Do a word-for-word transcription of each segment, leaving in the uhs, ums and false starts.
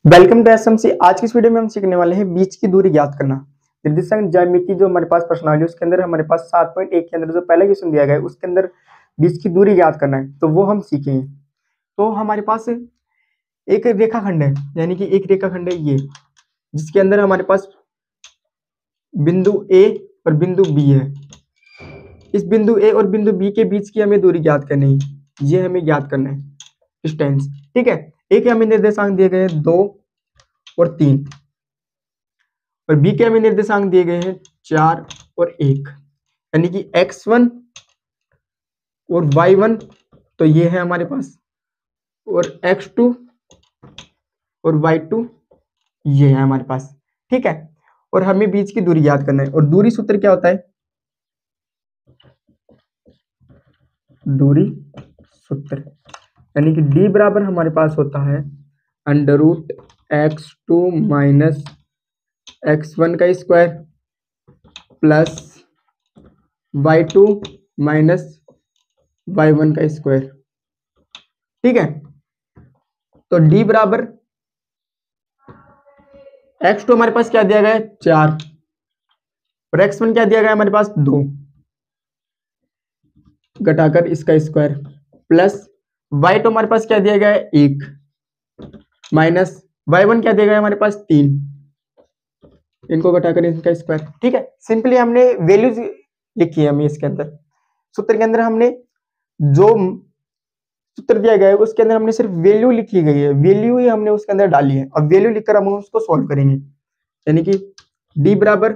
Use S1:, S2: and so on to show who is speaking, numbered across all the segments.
S1: Welcome to SMC. आज की इस वीडियो में हम सीखने वाले हैं बीच की दूरी ज्ञात करना। निर्देशांक ज्यामिति जो हमारे पास प्रश्नावली है उसके अंदर हमारे पास सात पॉइंट एक के अंदर जो पहला क्वेश्चन दिया गया है उसके अंदर बीच की दूरी ज्ञात करना है, तो वो हम सीखेंगे। तो हमारे पास एक रेखाखंड है, यानी कि एक रेखाखंड है ये, जिसके अंदर हमारे पास बिंदु ए और बिंदु बी है। इस बिंदु ए और बिंदु बी के बीच की हमें दूरी ज्ञात करनी है, ये हमें ज्ञात करना है डिस्टेंस। ठीक है, एक हमें निर्देशांक दिए गए हैं दो और तीन, और बी के हमें निर्देशांक दिए गए हैं चार और एक, यानी कि एक्स वन और वाई वन तो ये है हमारे पास, और एक्स टू और वाई टू ये है हमारे पास। ठीक है, और हमें बीच की दूरी याद करना है। और दूरी सूत्र क्या होता है? दूरी सूत्र यानी कि d बराबर हमारे पास होता है under root X two minus X one का square plus Y two minus Y one का स्क्वायर। ठीक है, तो d बराबर एक्स टू हमारे पास क्या दिया गया है चार, और एक्स वन क्या दिया गया है हमारे पास दो, घटाकर इसका स्क्वायर प्लस वाई टू हमारे पास क्या दिया गया है एक, माइनस वाई वन क्या दिया गया है हमारे पास तीन, इनको घटाकर इनका स्क्वायर। ठीक है, सिंपली हमने वैल्यूज लिखी है हमें इसके अंदर। सूत्र के अंदर हमने जो सूत्र दिया गया है उसके अंदर हमने सिर्फ वैल्यू लिखी गई है, वैल्यू ही हमने उसके अंदर डाली है। अब वैल्यू लिखकर हम उसको सॉल्व करेंगे, यानी कि d बराबर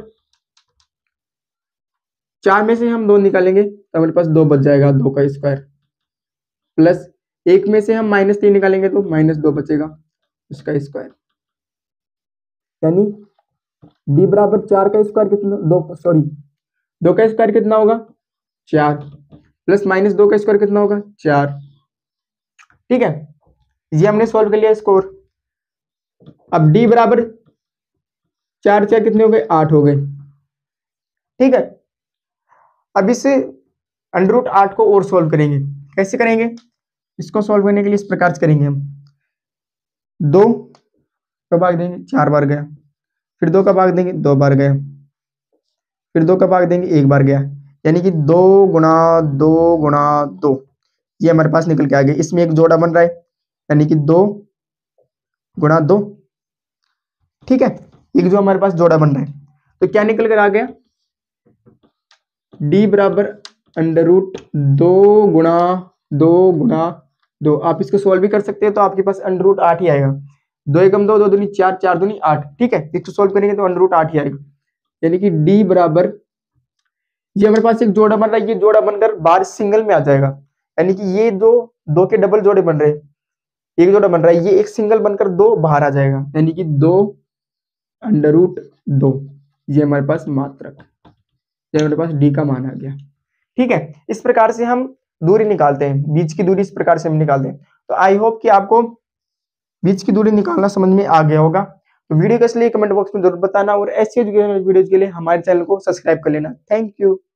S1: चार में से हम दो निकालेंगे तो हमारे पास दो बच जाएगा, दो का स्क्वायर, प्लस एक में से हम माइनस तीन निकालेंगे तो माइनस दो बचेगा, उसका स्क्वायर, यानी d बराबर चार का स्क्वायर कितना, दो सॉरी दो का स्क्वायर कितना होगा चार, प्लस माइनस दो का स्क्वायर कितना होगा चार। ठीक है, ये हमने सॉल्व कर लिया स्कोर। अब d बराबर चार चार कितने हो गए आठ हो गए। ठीक है, अब इस अंडर रूट आठ को और सॉल्व करेंगे। कैसे करेंगे? इसको सॉल्व करने के लिए इस प्रकार से करेंगे हम, दो का भाग देंगे चार बार गया, फिर दो का भाग देंगे दो बार गया, फिर दो का भाग देंगे एक बार गया, यानी कि दो गुणा दो गुणा दो, ये हमारे पास निकल के आ गया। इसमें एक जोड़ा बन रहा है, यानी कि दो गुणा दो। ठीक है, एक जो हमारे पास जोड़ा बन रहा है, तो क्या निकल कर आ गया d बराबर अंडर रूट दो गुणा दो गुणा दो। आप इसको सॉल्व भी कर सकते हैं, तो आपके पास अंडर रूट आठ ही आएगा। दो एकम दो, दो दूनी चार, चार दूनी आठ। ठीक है, इसको सॉल्व करेंगे तो अंडर रूट आठ ही आएगा, यानी कि d बराबर ये हमारे पास एक जोड़ा बन रहा है, ये जोड़ा बनकर बाहर सिंगल में आ जाएगा, यानी कि ये दो दो के डबल जोड़े बन रहे हैं, एक जोड़ा बन रहा है, ये एक सिंगल बनकर दो बाहर आ जाएगा, यानी कि दो अंडर रूट दो, ये हमारे पास मात्रक, ये हमारे पास d का मान आ गया। ठीक है, इस प्रकार से हम दूरी निकालते हैं, बीच की दूरी इस प्रकार से हम निकालते हैं। तो आई होप कि आपको बीच की दूरी निकालना समझ में आ गया होगा। तो वीडियो को इसलिए कमेंट बॉक्स में जरूर बताना, और ऐसी एजुकेशनल वीडियोज के लिए हमारे चैनल को सब्सक्राइब कर लेना। Thank you.